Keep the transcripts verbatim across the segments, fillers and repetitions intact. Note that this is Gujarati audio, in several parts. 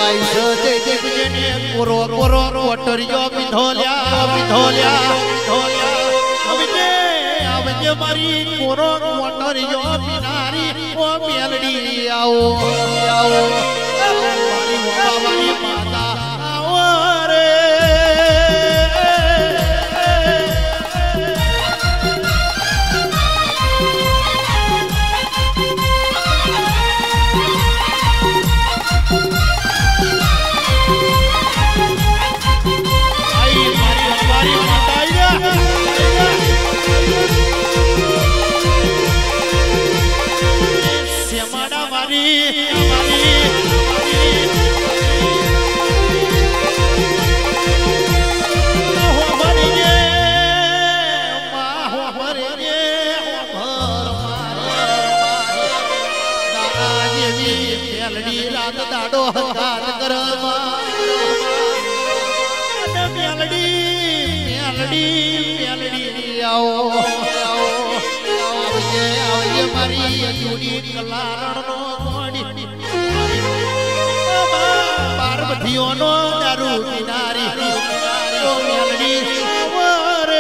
કોરો કોરો કોટરિયો વિધોલ્યા વિધોલ્યા વિધોલ્યા આવજે આવજે મારી કોરો કોટરિયો બિનારી ઓ મેલડી આવો આવો મારી બાબાની માતા આવો રે દાડો હંગાત કરમાં મેલડી મેલડી મેલડી આવો આવો આવજે આવજે મારી જૂની કલારણનો મોડી પાર્વતીઓનો દારૂ કિનારી ઓ મેલડી રે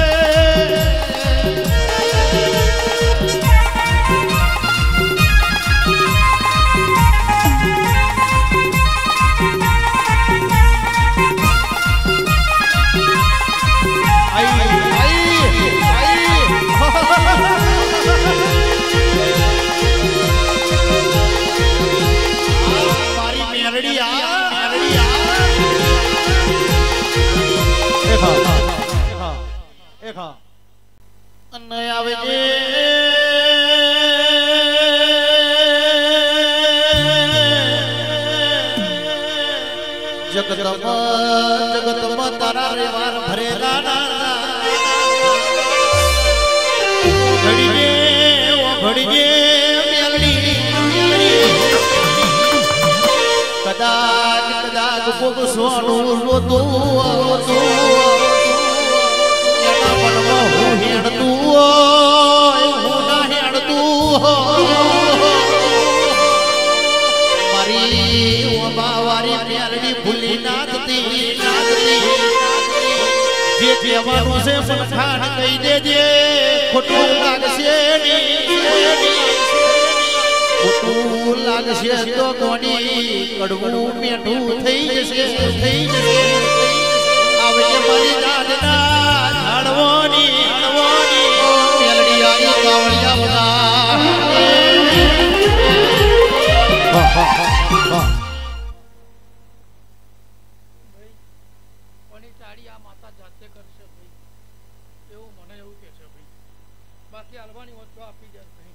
જગતમાં જગતમાં તારા રેવાર ભરેલા ઘડીએ ઓ ઘડીએ મેલડી કદાચ કદાચ કોક સોનું રોતું રોતું એના મનમાં હું હેડતું હોય હું ના હેડતું મારી ઓ બાવારી મેલડી ભૂલી નાચતી નાચતી જે કહેવાનું છે મનખાન કહી દેજે ખોટું લાગશે ખોટું લાગશે તો કોની કડવું મીઠું થઈ જશે થઈ જશે આવજે મારી દાદના ઝાડવાની ઝાડવાની મેલડી આવી કાવળિયા બધા હા હા હા બાકી હાલવાની હોત તો આપી જાય ભાઈ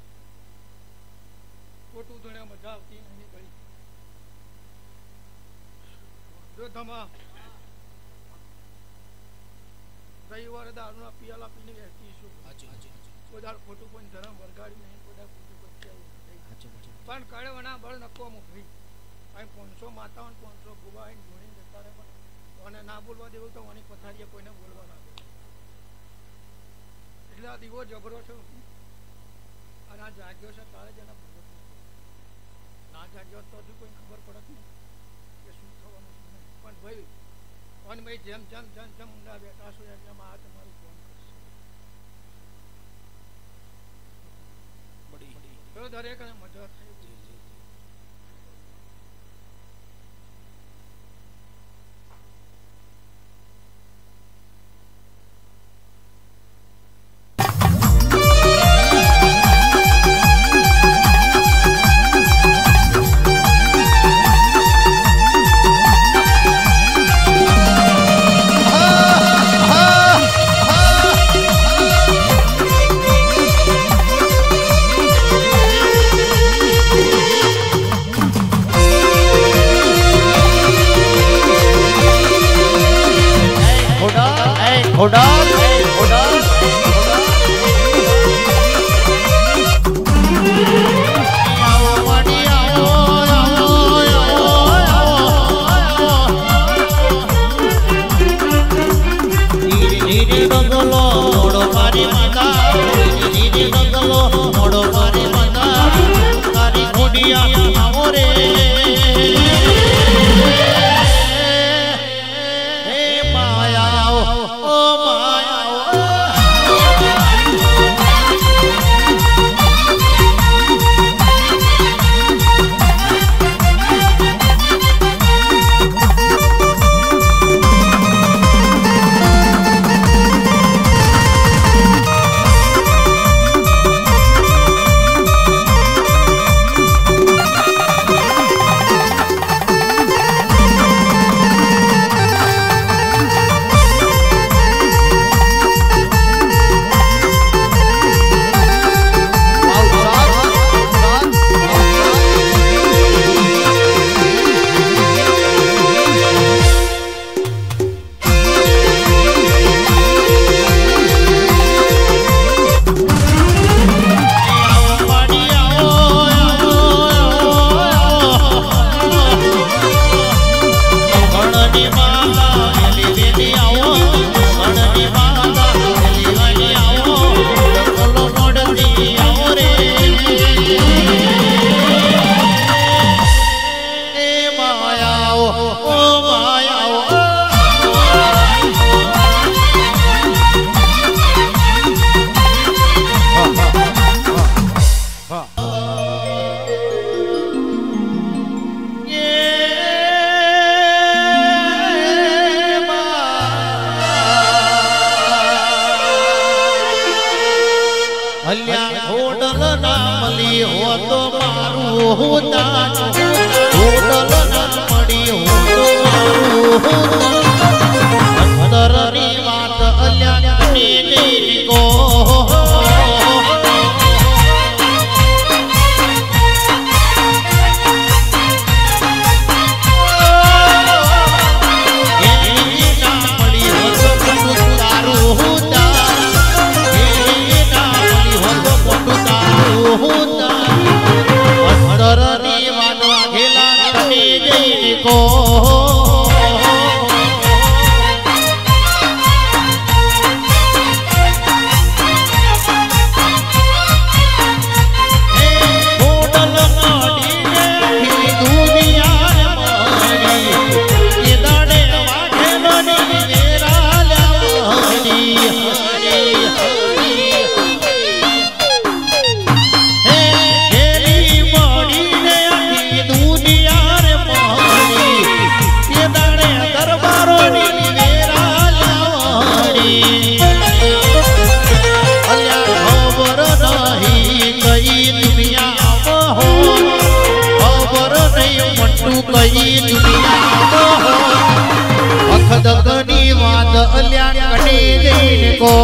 ખોટું ધણ્યા મજા આવતી નહીં ભાઈ જો ધમા રવિવારે દારૂના પિયાલા પીને બેસતી છું બધા ખોટું પણ ધરમ વરગાડી નહીં બધા ખોટું પણ પણ કડવાના બળ નકોમું ભાઈ અહીં પાંચસો માતાઓ પાંચસો ગુબા આવીને જોડીને જતા રહે પણ અને ના બોલવા દેવું તો મને પથારીએ કોઈને બોલવા ના દે એટલે આ દીવો જબરો છે અને આ જાગ્યો છે તારે જ એના ભગત ના જાગ્યો તો હજુ કોઈ ખબર પડત નહીં કે શું થવાનું શું નહીં પણ ભાઈ અને ભાઈ જેમ જેમ જેમ જેમ ઊંડા બેઠા છો એમ આ તમારું ફોન કરશે તો દરેક અને મજા થઈ Hold on, hold on, hold on. મોડો મારી માતા તારી ખોડિયા આવો રે હોટલ ના મળી હો તો મારું હોતા હોટલ ના મળી હો તો મારું અંતરની વાત અલ્યા ને કો અખદગની વાત અલ્યા કને જઈને કો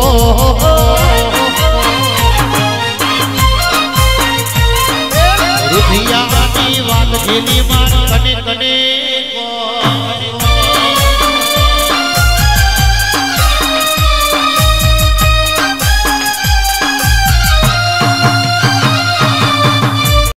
રૂપિયાની વાત ખેલી માર કને કને